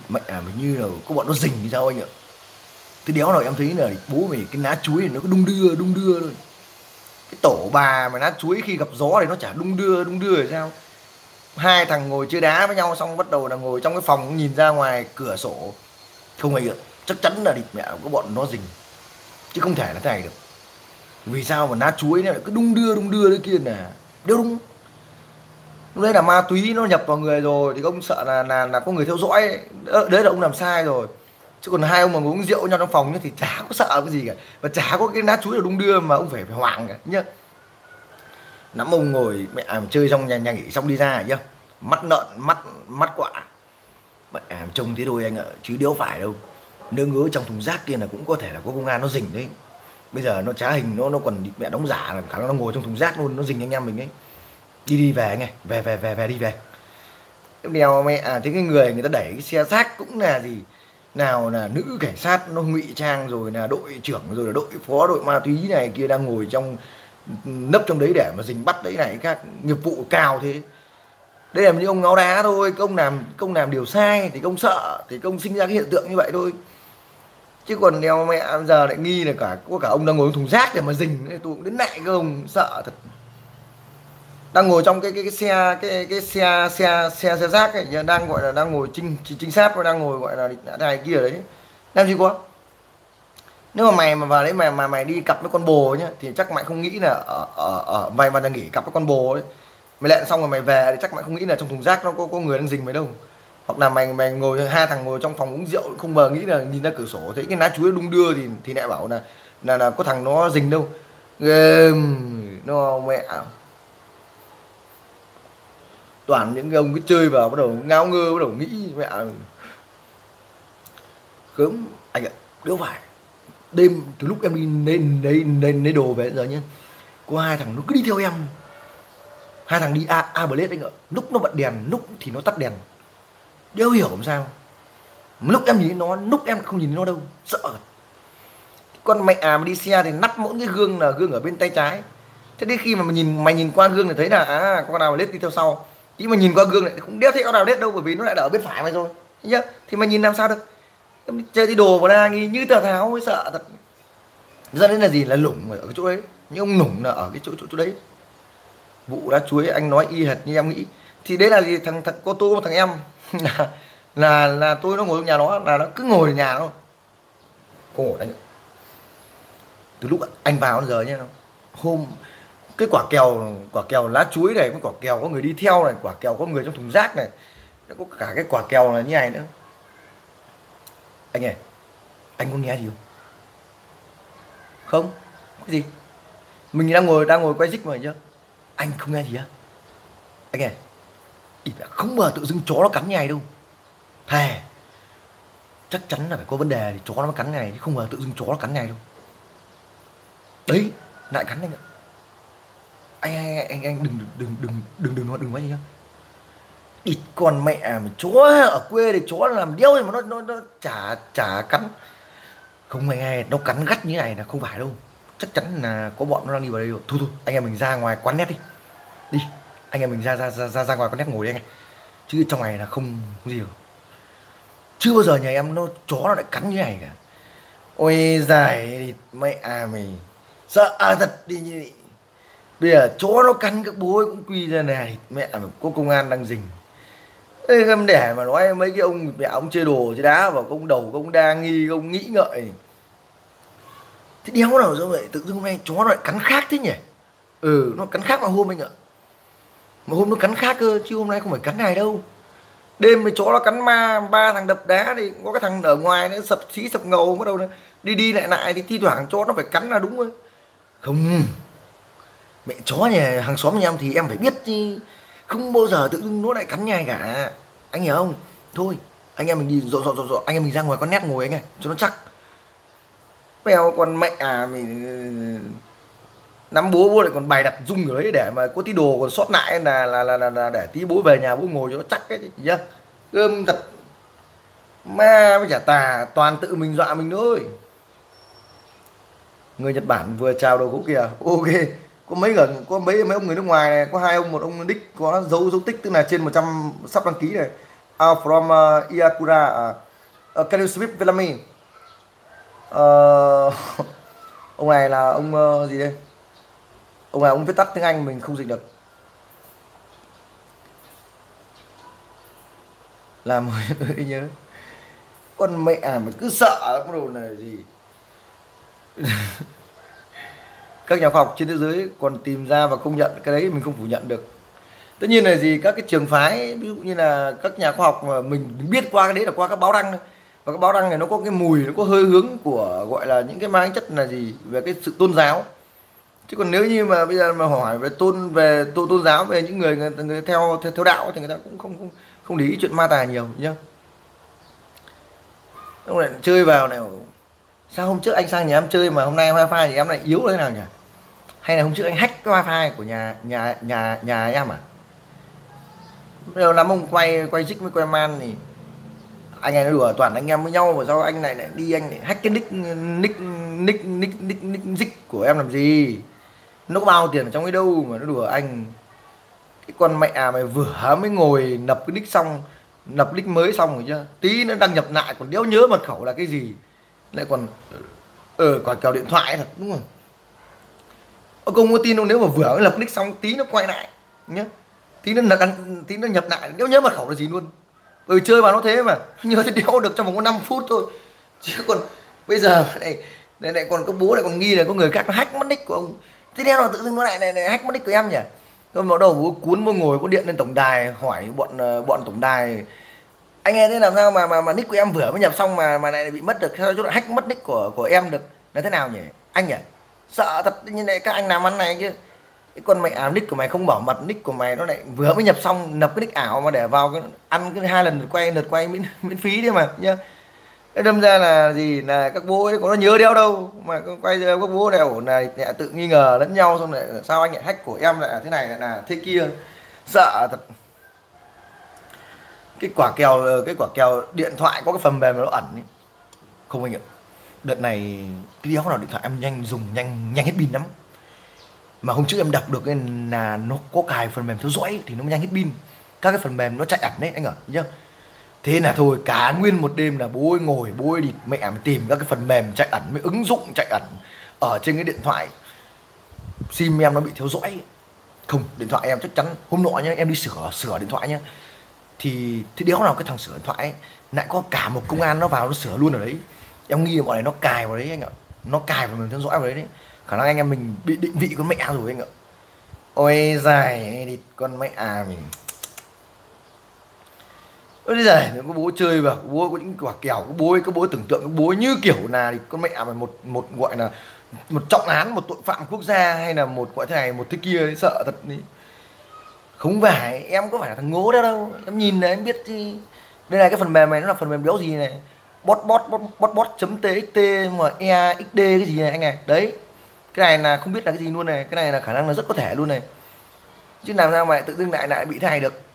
mẹ mình như là có bọn nó rình thì sao anh ạ. Cái đéo nào em thấy là bố mày cái lá chuối này nó cứ đung đưa thôi. Cái tổ bà mà lá chuối khi gặp gió thì nó chả đung đưa thì sao. Hai thằng ngồi chơi đá với nhau xong bắt đầu là ngồi trong cái phòng nhìn ra ngoài cửa sổ. Không anh ạ, chắc chắn là địt mẹ có bọn nó rình, chứ không thể là thế này được. Vì sao mà lá chuối này cứ đung đưa đấy kia là đâu đúng. Lúc đấy là ma túy nó nhập vào người rồi thì ông sợ là có người theo dõi ấy. Đấy là ông làm sai rồi. Chứ còn hai ông mà ngồi uống rượu nhau trong phòng ấy thì chả có sợ cái gì cả, và chả có cái lá chuối nào đung đưa mà ông phải hoảng cả nhá. Nắm ông ngồi mẹ chơi xong nhà nghỉ xong đi ra nhá, mắt lợn mắt mắt quạ, mẹ trông thế thôi anh ạ, chứ đéo phải đâu. Nếu ngứa trong thùng rác kia là cũng có thể là có công an nó rình đấy. Bây giờ nó trá hình nó còn mẹ đóng giả là khả năng nó ngồi trong thùng rác luôn, nó rình anh em mình ấy. Đi về anh ơi, về đi về. Tiếp đèo mẹ thế cái người người ta đẩy cái xe xác cũng là gì, nào là nữ cảnh sát nó ngụy trang rồi là đội trưởng rồi là đội phó đội ma túy này kia đang ngồi trong, nấp trong đấy để mà dình bắt đấy này, các nghiệp vụ cao thế. Đây là những ông ngáo đá thôi, công làm điều sai thì công sợ thì công sinh ra cái hiện tượng như vậy thôi. Chứ còn đeo mẹ giờ lại nghi là có cả ông đang ngồi trong thùng rác để mà dình, tôi cũng đến lại cơ, ông sợ thật. Đang ngồi trong cái xe xe rác ấy, đang gọi là đang ngồi trinh sát, và đang ngồi gọi là này kia ở đấy, làm gì có. Nếu mà mày mà vào đấy mà mày đi cặp với con bồ nhá thì chắc mày không nghĩ là ở mày mà đang nghỉ cặp với con bồ ấy, mày lẹn xong rồi mày về thì chắc mày không nghĩ là trong thùng rác nó có người đang dình mày đâu. Hoặc là mày ngồi hai thằng ngồi trong phòng uống rượu không ngờ nghĩ là nhìn ra cửa sổ thấy cái lá chuối đung đưa thì lại bảo là có thằng nó dình đâu. Ghê nó mẹ, toàn những cái ông cứ chơi vào bắt đầu ngáo ngơ, bắt đầu nghĩ mẹ gớm anh ạ. Đứa phải đêm từ lúc em đi lên lấy đồ về giờ nhé, có hai thằng nó cứ đi theo em. Hai thằng đi a blade anh ạ, lúc nó bật đèn lúc thì nó tắt đèn, đéo hiểu làm sao. Lúc em nhìn nó, lúc em không nhìn nó đâu, sợ. Con mẹ mà đi xe thì nắp mỗi cái gương là gương ở bên tay trái. Thế đến khi mà mày nhìn qua gương thì thấy là con nào lết đi theo sau, tí mà nhìn qua gương lại cũng đéo thấy con nào lết đâu, bởi vì nó lại ở bên phải mày rồi nhá. Thì mày nhìn làm sao được, em chơi đi đồ vào đang nghi như tờ tháo mới sợ thật. Ra đến là gì, là lủng ở cái chỗ đấy, nhưng ông lủng là ở cái chỗ đấy. Vụ lá chuối anh nói y hệt như em nghĩ. Thì đấy là gì, thằng cô tô thằng em là tôi nó ngồi trong nhà nó cứ ngồi ở nhà nó không ngồi đánh. Từ lúc anh vào đến giờ nhá, hôm cái quả kèo lá chuối này, cái quả kèo có người đi theo này, quả kèo có người trong thùng rác này, nó có cả cái quả kèo là như này nữa. Anh ơi, anh có nghe gì không? Không, cái gì? Mình đang ngồi quay dích mà nhá, anh không nghe gì á? Anh ơi, không ngờ tự dưng chó nó cắn như này đâu. Thề, chắc chắn là phải có vấn đề thì chó nó mới cắn này, chứ không ngờ tự dưng chó nó cắn này đâu. Đấy, lại cắn anh ạ. Anh đừng nói gì nhá. Ít con mẹ mà chó ở quê thì chó làm điêu gì mà nó chả cắn. Không nghe nó cắn gắt như này là không phải đâu, chắc chắn là có bọn nó đang đi vào đây rồi. Thôi anh em mình ra ngoài quán net đi, đi anh em mình ra ngoài quán net ngồi đi anh em, chứ trong này là không có gì rồi. Chưa bao giờ nhà em nó chó nó lại cắn như này cả. Ôi giời mẹ mày, sợ thật đi như vậy. Bây giờ chó nó cắn các bố ấy cũng quy ra này, mẹ mà có công an đang rình. Ê, em để mà nói mấy cái ông mẹ ông chơi đồ chơi đá vào công đầu công đa nghi ông nghĩ ngợi. Thế đéo nào do vậy tự dưng hôm nay chó nó lại cắn khác thế nhỉ. Nó cắn khác mà hôm anh ạ, mà hôm nó cắn khác cơ chứ hôm nay không phải cắn này đâu. Đêm thì chó nó cắn ma ba thằng đập đá thì có cái thằng ở ngoài nó sập xí sập ngầu bắt đầu nó đi đi lại thì thi thoảng chó nó phải cắn là đúng rồi. Không, mẹ chó nhà hàng xóm nhà em thì em phải biết chứ, không bao giờ tự dưng nó lại cắn nhai cả, anh hiểu không? Thôi anh em mình đi rồi anh em mình ra ngoài con nét ngồi anh ơi cho nó chắc. Mèo con mẹ mình nắm bố lại còn bày đặt dung ở đấy để mà có tí đồ còn sót lại là để tí bố về nhà bố ngồi cho nó chắc cái gì nhá. Gươm thật, ma với chả tà toàn tự mình dọa mình thôi. Người Nhật Bản vừa chào đầu gỗ kìa, ok. Có mấy ông người nước ngoài này, có hai ông, một ông đích có dấu tích tức là trên 100 sắp đăng ký này, from Iakura. Can you speak with me? Ông này là ông gì đây? Ông này ông viết tắt tiếng Anh mình không dịch được. Làm mới nhớ. Con mẹ mà cứ sợ cái đồ này gì. Các nhà khoa học trên thế giới còn tìm ra và công nhận cái đấy mình không phủ nhận được. Tất nhiên là gì, các cái trường phái ví dụ như là các nhà khoa học mà mình biết qua cái đấy là qua các báo đăng thôi. Và các báo đăng này nó có cái mùi, nó có hơi hướng của gọi là những cái mang chất là gì về cái sự tôn giáo. Chứ còn nếu như mà bây giờ mà hỏi về tôn giáo, về những người theo đạo thì người ta cũng không để ý chuyện ma tà nhiều nhá. Ông lại chơi vào này, sao hôm trước anh sang nhà em chơi mà hôm nay wifi thì em lại yếu thế nào nhỉ? Hay là hôm trước anh hack cái wifi của nhà em à? Bây giờ lắm ông quay trích với quay man thì anh này nó đùa toàn anh em với nhau, mà sao anh này lại đi anh lại hack cái nick của em làm gì? Nó có bao tiền ở trong cái đâu mà nó đùa anh. Cái con mẹ mày vừa mới ngồi nập cái nick xong, nập nick mới xong rồi chưa, tí nó đăng nhập lại còn đéo nhớ mật khẩu là cái gì, lại còn quả kèo điện thoại thật đúng không? Ông không có tin đâu, nếu mà vừa mới lập nick xong tí nó quay lại nhá, tí nó nhập lại đéo nhớ mật khẩu là gì luôn. Chơi vào nó thế mà nhớ thì đéo được trong vòng có 5 phút thôi, chứ còn bây giờ này còn có bố lại còn nghi là có người khác nó hack mất nick của ông. Thế đeo là tự dưng nó lại hack mất nick của em nhỉ? Tôi bắt đầu bố cuốn bố ngồi có điện lên tổng đài hỏi bọn tổng đài, anh nghe thế làm sao mà nick của em vừa mới nhập xong mà lại bị mất được, sao chỗ lại hack mất nick của em được là thế nào nhỉ anh nhỉ? Sợ thật như này các anh làm ăn này chứ. Cái con mẹ nick của mày không bảo mật, nick của mày nó lại vừa mới nhập xong nập cái nick ảo mà để vào cái ăn cái 2 lần lượt quay miễn phí đấy mà nhá. Cái đâm ra là gì, là các bố ấy có nó nhớ đéo đâu mà quay ra các bố đều này tự nghi ngờ lẫn nhau, xong lại sao anh lại hack của em lại là thế này lại là thế kia, sợ thật. Cái quả kèo điện thoại có cái phần mềm nó ẩn ấy. Không anh ạ, đợt này cái đéo nào điện thoại em dùng nhanh hết pin lắm. Mà hôm trước em đọc được là nó có cài phần mềm theo dõi thì nó nhanh hết pin, các cái phần mềm nó chạy ẩn đấy anh ạ nhá. Thế là thôi cả nguyên một đêm là bố ơi ngồi bố ơi đi mẹ mà tìm các cái phần mềm chạy ẩn, mấy ứng dụng chạy ẩn ở trên cái điện thoại. Sim em nó bị theo dõi không, điện thoại em chắc chắn hôm nọ nhá, em đi sửa điện thoại nhá, thì đéo nào cái thằng sửa điện thoại ấy, lại có cả một công an nó vào nó sửa luôn ở đấy. Em nghi là bọn này nó cài vào đấy anh ạ, nó cài vào mình theo dõi vào đấy, khả năng anh em mình bị định vị con mẹ rồi anh ạ. Ôi dài đi con mẹ mình. Bây giờ có bố chơi vào, bố có những quả kèo, có bố tưởng tượng, có bố như kiểu là thì con mẹ mà một gọi là một trọng án, một tội phạm quốc gia, hay là một gọi thế này một thế kia ấy, sợ thật đi. Không phải em có phải là thằng ngố đó đâu, em nhìn này em biết chứ. Đây là cái phần mềm này, nó là phần mềm đéo gì này, bot chấm txt mà exd cái gì này anh này đấy. Cái này là không biết là cái gì luôn này, cái này là khả năng là rất có thể luôn này, chứ làm sao mà tự dưng lại bị thế này được.